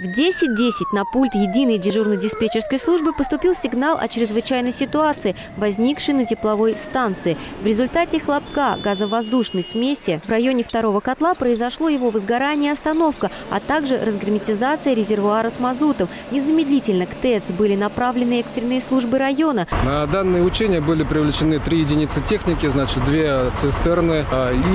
В 10:10 на пульт единой дежурно-диспетчерской службы поступил сигнал о чрезвычайной ситуации, возникшей на тепловой станции. В результате хлопка газовоздушной смеси в районе второго котла произошло его возгорание и остановка, а также разгерметизация резервуара с мазутом. Незамедлительно к ТЭЦ были направлены экстренные службы района. На данные учения были привлечены 3 единицы техники, значит 2 цистерны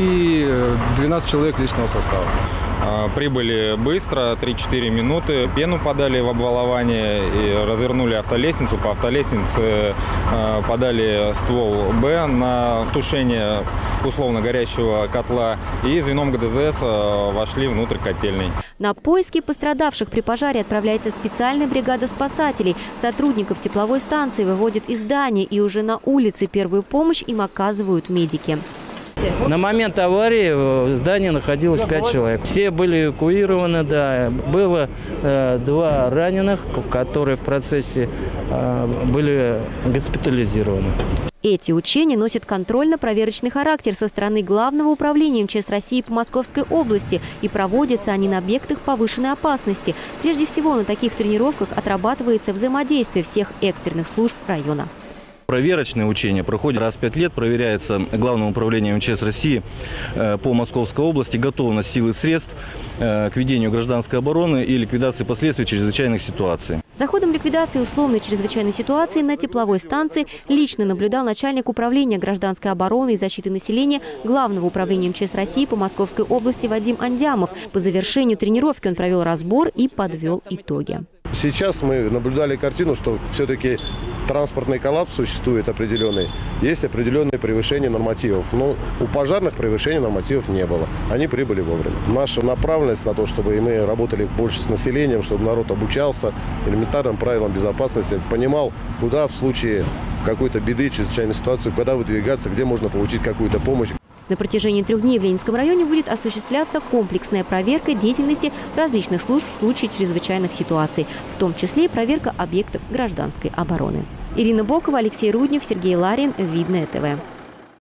и 12 человек личного состава. Прибыли быстро, 3-4 минуты. Пену подали в обвалование и развернули автолестницу. По автолестнице подали ствол Б на тушение условно горящего котла. И звеном ГДЗС вошли внутрь котельной. На поиски пострадавших при пожаре отправляется специальная бригада спасателей. Сотрудников тепловой станции выводят из здания, и уже на улице первую помощь им оказывают медики. На момент аварии в здании находилось 5 человек. Все были эвакуированы, да. Было 2 раненых, которые в процессе были госпитализированы. Эти учения носят контрольно-проверочный характер со стороны Главного управления МЧС России по Московской области, и проводятся они на объектах повышенной опасности. Прежде всего, на таких тренировках отрабатывается взаимодействие всех экстренных служб района. Проверочные учения проходят раз в 5 лет, проверяется Главным управлением МЧС России по Московской области готовность сил и средств к ведению гражданской обороны и ликвидации последствий чрезвычайных ситуаций. За ходом ликвидации условной чрезвычайной ситуации на тепловой станции лично наблюдал начальник управления гражданской обороны и защиты населения Главного управления МЧС России по Московской области Вадим Андямов. По завершению тренировки он провел разбор и подвел итоги. Сейчас мы наблюдали картину, что все-таки транспортный коллапс существует определенный. Есть определенное превышение нормативов. Но у пожарных превышения нормативов не было. Они прибыли вовремя. Наша направленность на то, чтобы мы работали больше с населением, чтобы народ обучался элементарным правилам безопасности, понимал, куда в случае какой-то беды, чрезвычайной ситуации, куда выдвигаться, где можно получить какую-то помощь. На протяжении 3 дней в Ленинском районе будет осуществляться комплексная проверка деятельности различных служб в случае чрезвычайных ситуаций, в том числе и проверка объектов гражданской обороны. Ирина Бокова, Алексей Руднев, Сергей Ларин, Видное ТВ.